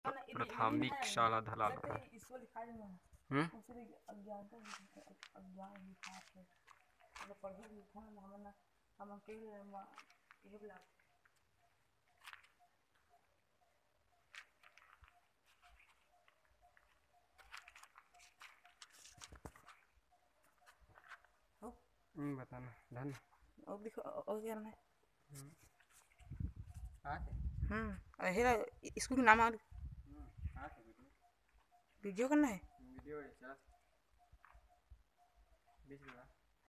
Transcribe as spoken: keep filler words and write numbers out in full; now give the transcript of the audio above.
प्राथमिक शाला धलाला। हम्म बताना धन और दिखो और क्या है। हम्म हेरा स्कूल के नाम और वीडियो वीडियो करना है। वीडियो है बीस